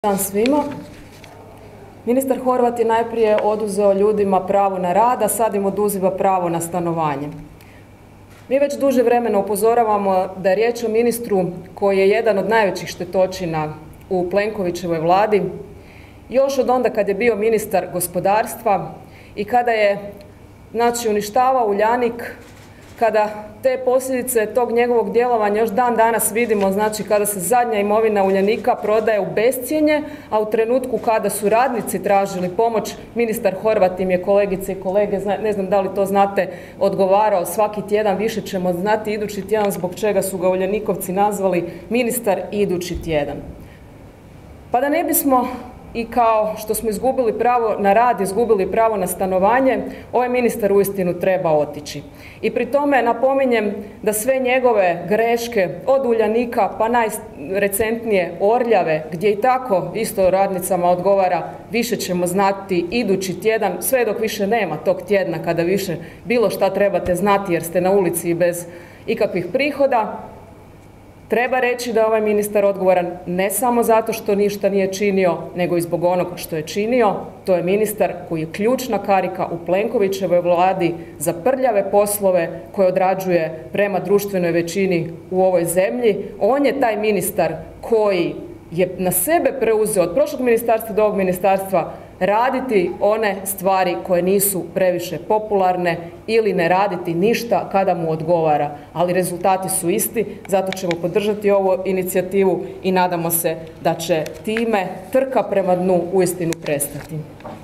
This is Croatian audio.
Dan svima. Ministar Horvat je najprije oduzeo ljudima pravo na rad, a sad im oduzima pravo na stanovanje. Mi već duže vremena upozoravamo da je riječ o ministru koji je jedan od najvećih štetočina u Plenkovićevoj vladi, još od onda kad je bio ministar gospodarstva i kada je uništavao Uljanik, kada te posljedice tog njegovog djelovanja još dan danas vidimo, kada se zadnja imovina Uljanika prodaje u bescjenje, a u trenutku kada su radnici tražili pomoć, ministar Horvat im je, kolegice i kolege, ne znam da li to znate, odgovarao svaki tjedan, više ćemo znati idući tjedan zbog čega su ga Uljanikovci nazvali ministar idući tjedan. Pa da ne bismo i kao što smo izgubili pravo na rad, izgubili pravo na stanovanje, ovaj ministar uistinu treba otići. I pri tome napominjem da sve njegove greške od Uljanika pa najrecentnije Orljave, gdje i tako isto radnicama odgovara više ćemo znati idući tjedan, sve dok više nema tog tjedna kada više bilo šta trebate znati jer ste na ulici i bez ikakvih prihoda. Treba reći da je ovaj ministar odgovoran ne samo zato što ništa nije činio, nego i zbog onog što je činio. To je ministar koji je ključna karika u Plenkovićevoj vladi za prljave poslove koje odrađuje prema društvenoj većini u ovoj zemlji. On je taj ministar koji je na sebe preuzeo od prošlog ministarstva do ovog ministarstva raditi one stvari koje nisu previše popularne ili ne raditi ništa kada mu odgovara. Ali rezultati su isti, zato ćemo podržati ovu inicijativu i nadamo se da će time trka prema dnu uistinu prestati.